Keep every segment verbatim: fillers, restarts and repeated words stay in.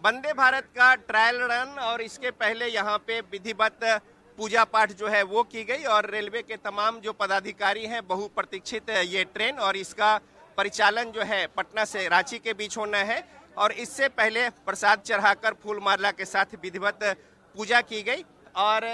वंदे भारत का trial run और इसके पहले यहाँ पे विधिवत पूजा पाठ जो है वो की गई और रेलवे के तमाम जो पदाधिकारी हैं, बहुप्रतीक्षित ये ट्रेन और इसका परिचालन जो है पटना से रांची के बीच होना है और इससे पहले प्रसाद चढ़ाकर फूलमाला के साथ विधिवत पूजा की गई और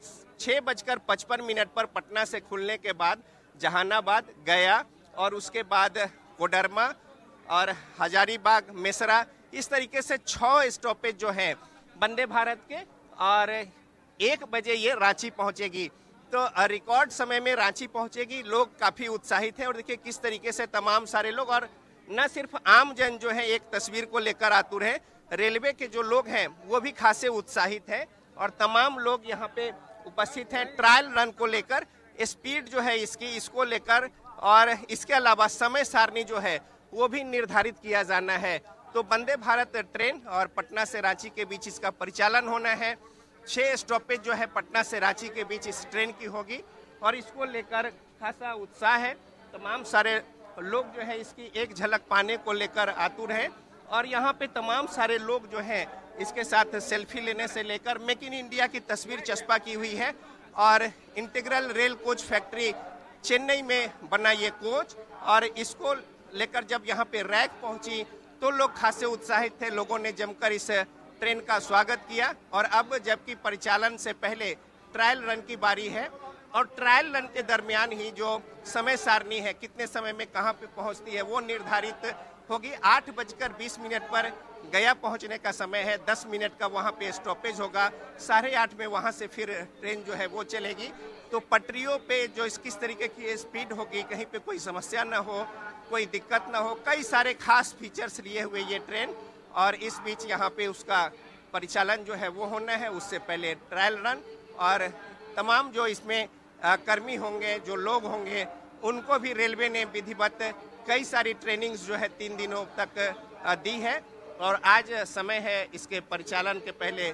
छः बजकर पचपन मिनट पर पटना से खुलने के बाद जहानाबाद, गया और उसके बाद कोडरमा और हजारीबाग, मेसरा, इस तरीके से छह स्टॉपेज जो हैं वंदे भारत के और एक बजे ये रांची पहुंचेगी। तो रिकॉर्ड समय में रांची पहुंचेगी। लोग काफ़ी उत्साहित हैं और देखिए किस तरीके से तमाम सारे लोग और न सिर्फ आम जन जो है एक तस्वीर को लेकर आतुर है, रेलवे के जो लोग हैं वो भी खासे उत्साहित हैं और तमाम लोग यहाँ पे उपस्थित हैं ट्रायल रन को लेकर, स्पीड जो है इसकी इसको लेकर और इसके अलावा समय सारणी जो है वो भी निर्धारित किया जाना है। तो वंदे भारत ट्रेन और पटना से रांची के बीच इसका परिचालन होना है। छह स्टॉपेज जो है पटना से रांची के बीच इस ट्रेन की होगी और इसको लेकर खासा उत्साह है। तमाम सारे लोग जो है इसकी एक झलक पाने को लेकर आतुर हैं और यहाँ पे तमाम सारे लोग जो हैं इसके साथ सेल्फी लेने से लेकर मेक इन इंडिया की तस्वीर चस्पा की हुई है और integral rail coach factory Chennai में बना ये कोच और इसको लेकर जब यहाँ पे रैक पहुंची तो लोग खासे उत्साहित थे। लोगों ने जमकर इस ट्रेन का स्वागत किया और अब जबकि परिचालन से पहले ट्रायल रन की बारी है और ट्रायल रन के दरमियान ही जो समय सारणी है, कितने समय में कहाँ पे पहुंचती है वो निर्धारित होगी। आठ बजकर बीस मिनट पर गया पहुंचने का समय है, दस मिनट का वहाँ पे स्टॉपेज होगा, साढ़े आठ में वहाँ से फिर ट्रेन जो है वो चलेगी। तो पटरियों पे जो इस किस तरीके की स्पीड होगी, कहीं पे कोई समस्या ना हो, कोई दिक्कत ना हो, कई सारे खास फीचर्स लिए हुए ये ट्रेन और इस बीच यहाँ पे उसका परिचालन जो है वो होना है। उससे पहले ट्रायल रन और तमाम जो इसमें कर्मी होंगे, जो लोग होंगे, उनको भी रेलवे ने विधिवत कई सारी ट्रेनिंग्स जो है तीन दिनों तक दी है और आज समय है इसके परिचालन के पहले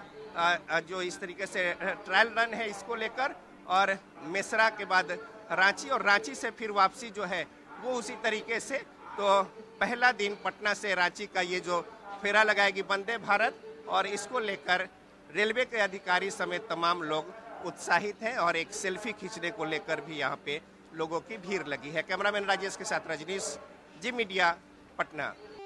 जो इस तरीके से ट्रायल रन है इसको लेकर और मेसरा के बाद रांची और रांची से फिर वापसी जो है वो उसी तरीके से। तो पहला दिन पटना से रांची का ये जो फेरा लगाएगी वंदे भारत और इसको लेकर रेलवे के अधिकारी समेत तमाम लोग उत्साहित हैं और एक सेल्फी खींचने को लेकर भी यहाँ पे लोगों की भीड़ लगी है। कैमरामैन राजेश के साथ रजनीश, जी मीडिया, पटना।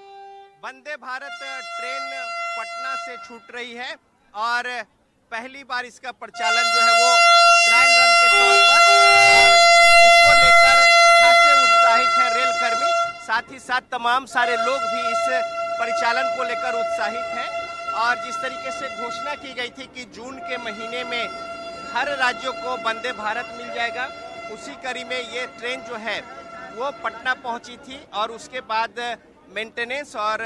वंदे भारत ट्रेन पटना से छूट रही है और पहली बार इसका परिचालन जो है वो ट्रायल रन के तौर पर इसको लेकर खासे उत्साहित है रेल कर्मी, साथ ही साथ तमाम सारे लोग भी इस परिचालन को लेकर उत्साहित हैं और जिस तरीके से घोषणा की गई थी कि जून के महीने में हर राज्यों को वंदे भारत मिल जाएगा, उसी कड़ी में ये ट्रेन जो है वो पटना पहुंची थी और उसके बाद मेंटेनेंस और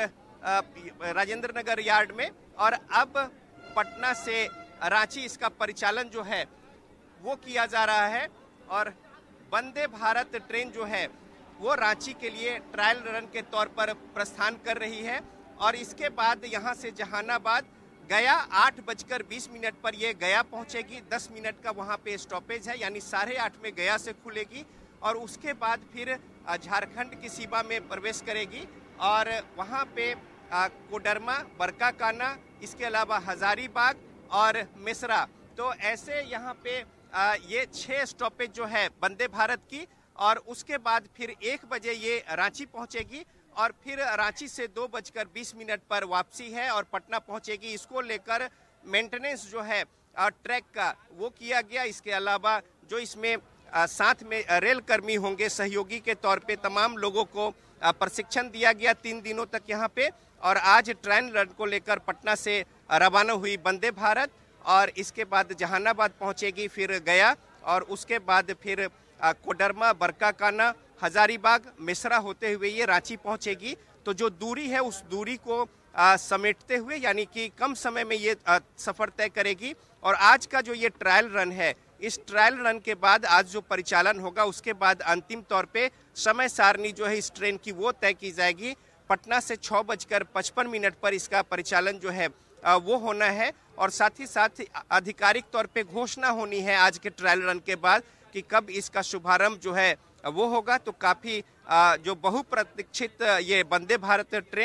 राजेंद्र नगर यार्ड में और अब पटना से रांची इसका परिचालन जो है वो किया जा रहा है और वंदे भारत ट्रेन जो है वो रांची के लिए ट्रायल रन के तौर पर प्रस्थान कर रही है और इसके बाद यहाँ से जहानाबाद, गया आठ बजकर बीस मिनट पर ये गया पहुँचेगी। दस मिनट का वहाँ पे स्टॉपेज है, यानी साढ़े आठ में गया से खुलेगी और उसके बाद फिर झारखंड की सीमा में प्रवेश करेगी और वहाँ पे कोडरमा, बरकाकाना, इसके अलावा हजारीबाग और मेसरा। तो ऐसे यहाँ पे आ, ये छह स्टॉपेज जो है वंदे भारत की और उसके बाद फिर एक बजे ये रांची पहुँचेगी और फिर रांची से दो बजकर बीस मिनट पर वापसी है और पटना पहुँचेगी। इसको लेकर मेंटेनेंस जो है ट्रैक का वो किया गया। इसके अलावा जो इसमें आ, साथ में रेल कर्मी होंगे सहयोगी के तौर पे, तमाम लोगों को प्रशिक्षण दिया गया तीन दिनों तक यहाँ पे और आज ट्रेन रन को लेकर पटना से रवाना हुई वंदे भारत और इसके बाद जहानाबाद पहुँचेगी, फिर गया और उसके बाद फिर कोडरमा, बरकाकाना, हजारीबाग, मेसरा होते हुए ये रांची पहुँचेगी। तो जो दूरी है उस दूरी को आ, समेटते हुए यानी कि कम समय में ये आ, सफ़र तय करेगी और आज का जो ये ट्रायल रन है, इस ट्रायल रन के बाद आज जो परिचालन होगा उसके बाद अंतिम तौर पे समय सारणी जो है इस ट्रेन की वो तय की जाएगी। पटना से छः बजकर पचपन मिनट पर इसका परिचालन जो है वो होना है और साथ ही साथ आधिकारिक तौर पे घोषणा होनी है आज के ट्रायल रन के बाद कि कब इसका शुभारंभ जो है वो होगा। तो काफ़ी जो बहुप्रतीक्षित ये वंदे भारत ट्रेन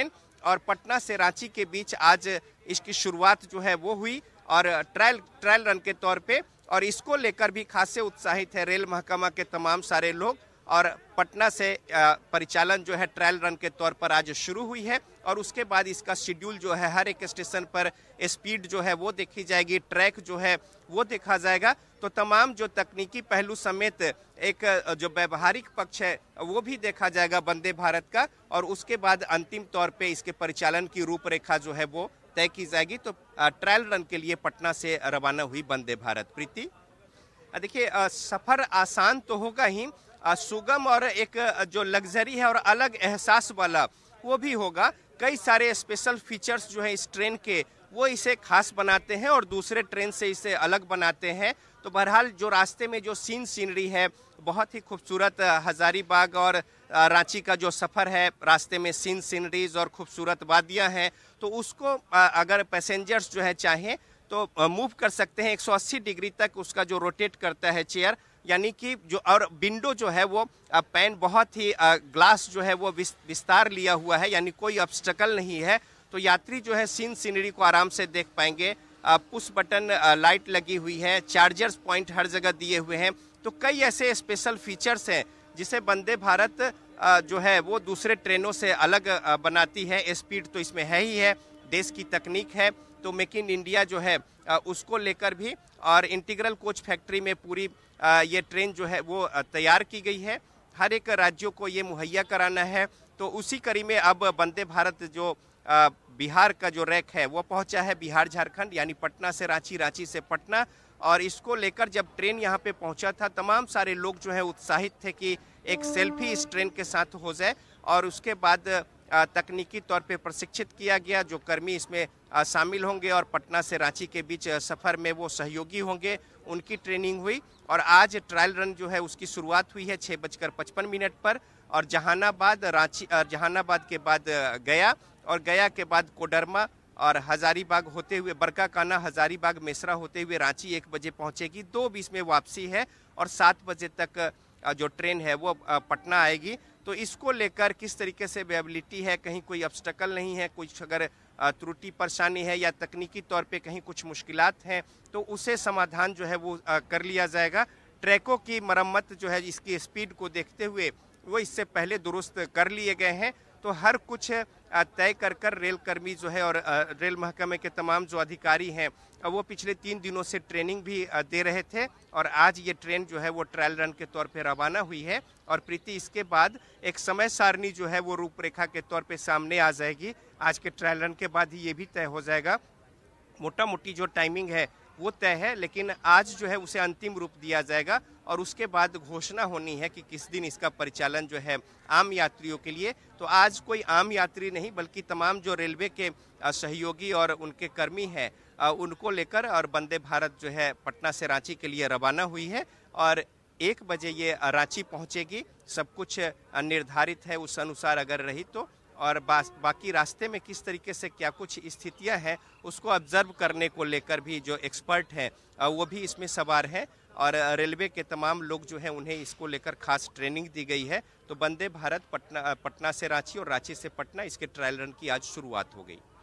और पटना से रांची के बीच आज इसकी शुरुआत जो है वो हुई और ट्रायल ट्रायल रन के तौर पे, और इसको लेकर भी खासे उत्साहित है रेल महकमा के तमाम सारे लोग। और पटना से परिचालन जो है ट्रायल रन के तौर पर आज शुरू हुई है और उसके बाद इसका शेड्यूल जो है हर एक स्टेशन पर स्पीड जो है वो देखी जाएगी, ट्रैक जो है वो देखा जाएगा। तो तमाम जो तकनीकी पहलू समेत एक जो व्यवहारिक पक्ष है वो भी देखा जाएगा वंदे भारत का, और उसके बाद अंतिम तौर पे इसके परिचालन की रूपरेखा जो है वो तय की जाएगी। तो ट्रायल रन के लिए पटना से रवाना हुई वंदे भारत। प्रीति, देखिए सफ़र आसान तो होगा ही, सुगम और एक जो लग्जरी है और अलग एहसास वाला वो भी होगा। कई सारे स्पेशल फीचर्स जो है इस ट्रेन के वो इसे खास बनाते हैं और दूसरे ट्रेन से इसे अलग बनाते हैं। तो बहरहाल जो रास्ते में जो सीन सीनरी है बहुत ही खूबसूरत, हजारीबाग और रांची का जो सफ़र है रास्ते में सीन सीनरीज और खूबसूरत वादियाँ हैं, तो उसको अगर पैसेंजर्स जो है चाहें तो मूव कर सकते हैं। एक सौ अस्सी डिग्री तक उसका जो रोटेट करता है चेयर, यानी कि जो और विंडो जो है वो पैन बहुत ही ग्लास जो है वो विस्तार लिया हुआ है, यानी कोई ऑब्स्टकल नहीं है। तो यात्री जो है सीन सीनरी को आराम से देख पाएंगे। पुश बटन लाइट लगी हुई है, चार्जर्स पॉइंट हर जगह दिए हुए हैं। तो कई ऐसे स्पेशल फीचर्स हैं जिसे वंदे भारत जो है वो दूसरे ट्रेनों से अलग बनाती है। स्पीड तो इसमें है ही है, देश की तकनीक है, तो मेक इन इंडिया जो है उसको लेकर भी, और इंटीग्रल कोच फैक्ट्री में पूरी ये ट्रेन जो है वो तैयार की गई है। हर एक राज्यों को ये मुहैया कराना है। तो उसी कड़ी में अब वंदे भारत जो बिहार का जो रैक है वो पहुंचा है बिहार झारखंड, यानी पटना से रांची, रांची से पटना। और इसको लेकर जब ट्रेन यहाँ पे पहुंचा था तमाम सारे लोग जो है उत्साहित थे कि एक सेल्फी इस ट्रेन के साथ हो जाए, और उसके बाद तकनीकी तौर पे प्रशिक्षित किया गया। जो कर्मी इसमें शामिल होंगे और पटना से रांची के बीच सफ़र में वो सहयोगी होंगे, उनकी ट्रेनिंग हुई। और आज ट्रायल रन जो है उसकी शुरुआत हुई है छः बजकर पचपन मिनट पर, और जहानाबाद रांची जहानाबाद के बाद गया, और गया के बाद कोडरमा और हजारीबाग होते हुए बरकाकाना, हजारीबाग, मेसरा होते हुए रांची एक बजे पहुंचेगी। दो बीस में वापसी है और सात बजे तक जो ट्रेन है वो पटना आएगी। तो इसको लेकर किस तरीके से वेबिलिटी है, कहीं कोई ऑब्स्टकल नहीं है, कुछ अगर त्रुटि परेशानी है या तकनीकी तौर पे कहीं कुछ मुश्किलात हैं तो उसे समाधान जो है वो कर लिया जाएगा। ट्रैकों की मरम्मत जो है इसकी स्पीड को देखते हुए वो इससे पहले दुरुस्त कर लिए गए हैं। तो हर कुछ तय कर कर रेल कर्मी जो है और रेल महकमे के तमाम जो अधिकारी हैं वो पिछले तीन दिनों से ट्रेनिंग भी दे रहे थे, और आज ये ट्रेन जो है वो ट्रायल रन के तौर पे रवाना हुई है। और प्रीति, इसके बाद एक समय सारणी जो है वो रूपरेखा के तौर पे सामने आ जाएगी। आज के ट्रायल रन के बाद ही ये भी तय हो जाएगा। मोटा मोटी जो टाइमिंग है वो तय है, लेकिन आज जो है उसे अंतिम रूप दिया जाएगा और उसके बाद घोषणा होनी है कि किस दिन इसका परिचालन जो है आम यात्रियों के लिए। तो आज कोई आम यात्री नहीं बल्कि तमाम जो रेलवे के सहयोगी और उनके कर्मी हैं उनको लेकर और वंदे भारत जो है पटना से रांची के लिए रवाना हुई है, और एक बजे ये रांची पहुंचेगी। सब कुछ निर्धारित है उस अनुसार अगर रही तो, और बाकी रास्ते में किस तरीके से क्या कुछ स्थितियां हैं उसको ऑब्जर्व करने को लेकर भी जो एक्सपर्ट हैं वो भी इसमें सवार हैं, और रेलवे के तमाम लोग जो हैं उन्हें इसको लेकर खास ट्रेनिंग दी गई है। तो वंदे भारत पटना पटना से रांची और रांची से पटना इसके ट्रायल रन की आज शुरुआत हो गई।